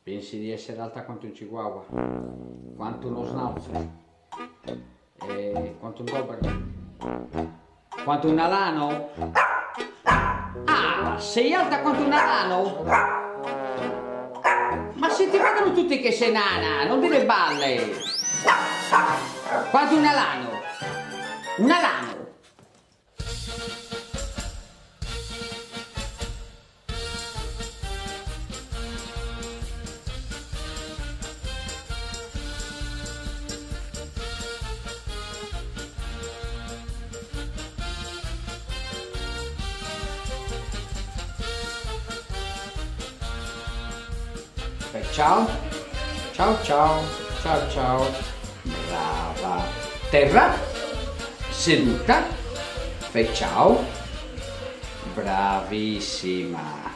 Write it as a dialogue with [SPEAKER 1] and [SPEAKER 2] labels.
[SPEAKER 1] Pensi di essere alta quanto un chihuahua, quanto uno schnauzer, quanto un doberman, quanto un alano? Ah, sei alta quanto un alano? Ma se ti vedono tutti che sei nana, non dire balle! Quanto un alano? Un alano! Ciao, ciao ciao, ciao ciao, brava, terra, seduta, fai ciao, bravissima.